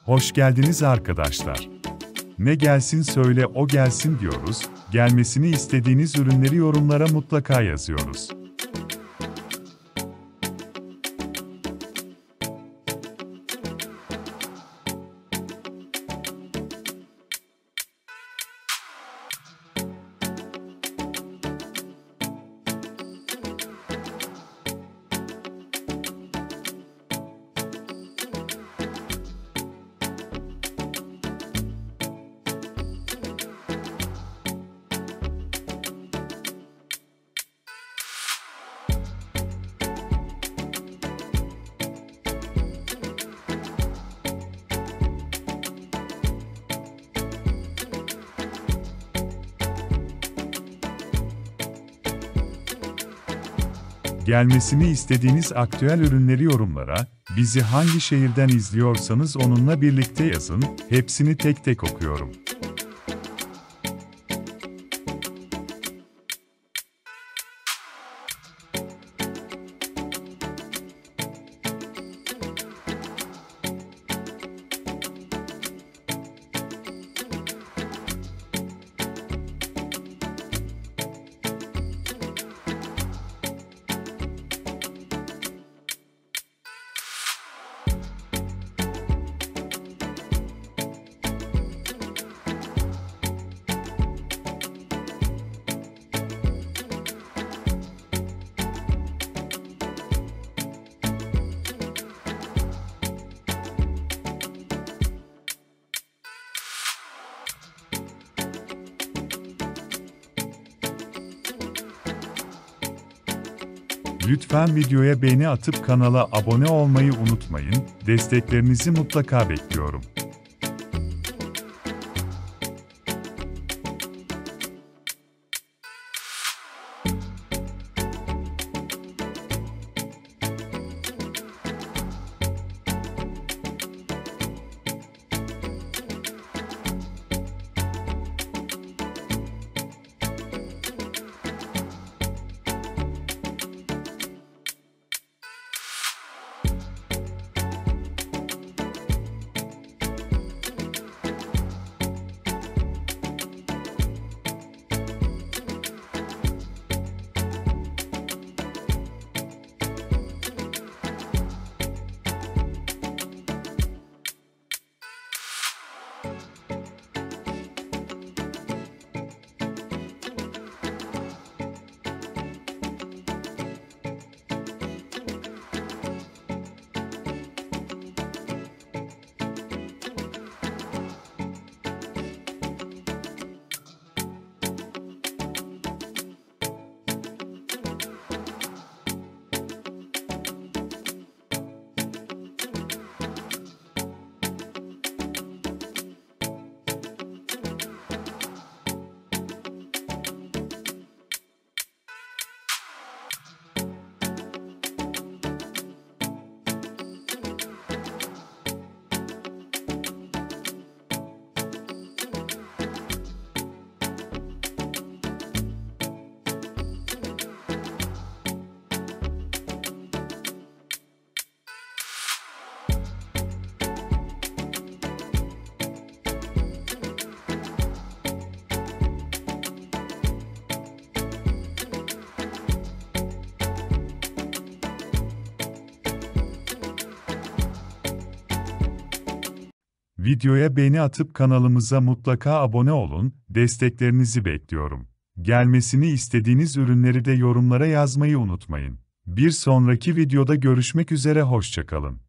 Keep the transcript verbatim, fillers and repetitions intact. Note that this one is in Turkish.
Hoş geldiniz arkadaşlar. Ne gelsin söyle o gelsin diyoruz, gelmesini istediğiniz ürünleri yorumlara mutlaka yazıyoruz. Gelmesini istediğiniz aktüel ürünleri yorumlara, bizi hangi şehirden izliyorsanız onunla birlikte yazın, hepsini tek tek okuyorum. Lütfen videoya beğeni atıp kanala abone olmayı unutmayın, desteklerinizi mutlaka bekliyorum. Videoya beğeni atıp kanalımıza mutlaka abone olun, desteklerinizi bekliyorum. Gelmesini istediğiniz ürünleri de yorumlara yazmayı unutmayın. Bir sonraki videoda görüşmek üzere, hoşça kalın.